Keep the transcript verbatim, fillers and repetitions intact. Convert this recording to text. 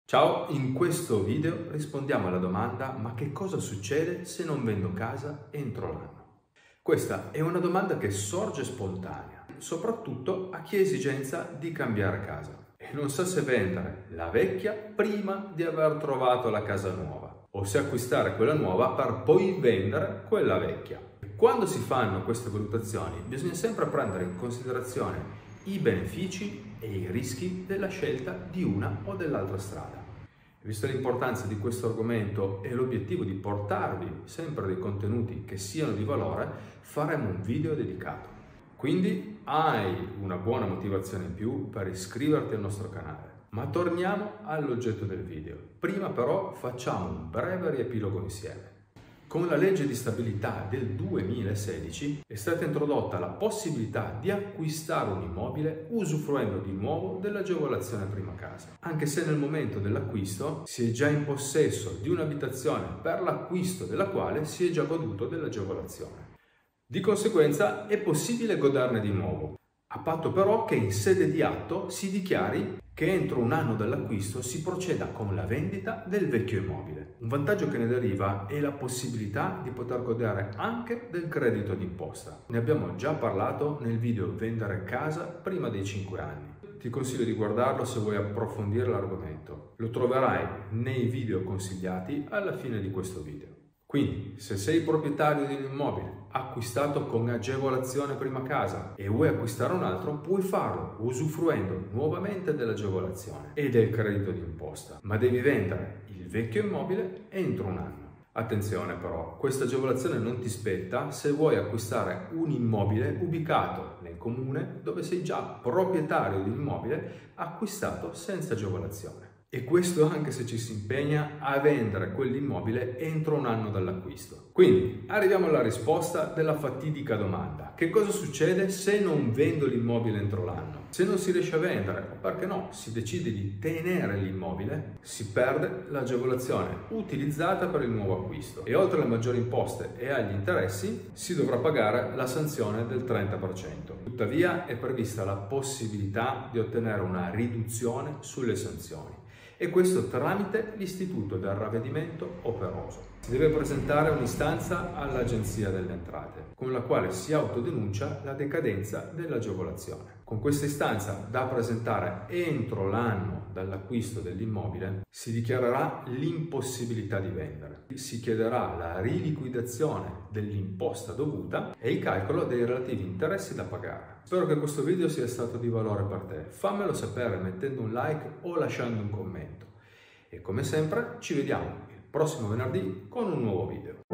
Ciao, in questo video rispondiamo alla domanda: ma che cosa succede se non vendo casa entro l'anno? Questa è una domanda che sorge spontanea, soprattutto a chi ha esigenza di cambiare casa e non sa se vendere la vecchia prima di aver trovato la casa nuova o se acquistare quella nuova per poi vendere quella vecchia. Quando si fanno queste valutazioni bisogna sempre prendere in considerazione i benefici e i rischi della scelta di una o dell'altra strada. Visto l'importanza di questo argomento e l'obiettivo di portarvi sempre dei contenuti che siano di valore, faremo un video dedicato. Quindi hai una buona motivazione in più per iscriverti al nostro canale. Ma torniamo all'oggetto del video. Prima però facciamo un breve riepilogo insieme. Con la legge di stabilità del duemilasedici è stata introdotta la possibilità di acquistare un immobile usufruendo di nuovo dell'agevolazione prima casa, anche se nel momento dell'acquisto si è già in possesso di un'abitazione per l'acquisto della quale si è già goduto dell'agevolazione. Di conseguenza è possibile goderne di nuovo, a patto però che in sede di atto si dichiari che entro un anno dall'acquisto si proceda con la vendita del vecchio immobile. Un vantaggio che ne deriva è la possibilità di poter godere anche del credito d'imposta. Ne abbiamo già parlato nel video Vendere casa prima dei cinque anni. Ti consiglio di guardarlo se vuoi approfondire l'argomento. Lo troverai nei video consigliati alla fine di questo video. Quindi, se sei proprietario di un immobile acquistato con agevolazione prima casa e vuoi acquistare un altro, puoi farlo usufruendo nuovamente dell'agevolazione e del credito d'imposta, ma devi vendere il vecchio immobile entro un anno. Attenzione però, questa agevolazione non ti spetta se vuoi acquistare un immobile ubicato nel comune dove sei già proprietario di un immobile acquistato senza agevolazione. E questo anche se ci si impegna a vendere quell'immobile entro un anno dall'acquisto. Quindi arriviamo alla risposta della fatidica domanda: che cosa succede se non vendo l'immobile entro l'anno? Se non si riesce a vendere, o perché no, si decide di tenere l'immobile, si perde l'agevolazione utilizzata per il nuovo acquisto e oltre alle maggiori imposte e agli interessi si dovrà pagare la sanzione del trenta per cento. Tuttavia è prevista la possibilità di ottenere una riduzione sulle sanzioni, e questo tramite l'istituto del ravvedimento operoso. Si deve presentare un'istanza all'Agenzia delle Entrate, con la quale si autodenuncia la decadenza dell'agevolazione. Con questa istanza, da presentare entro l'anno dall'acquisto dell'immobile, si dichiarerà l'impossibilità di vendere. Si chiederà la riliquidazione dell'imposta dovuta e il calcolo dei relativi interessi da pagare. Spero che questo video sia stato di valore per te. Fammelo sapere mettendo un like o lasciando un commento. E come sempre ci vediamo il prossimo venerdì con un nuovo video.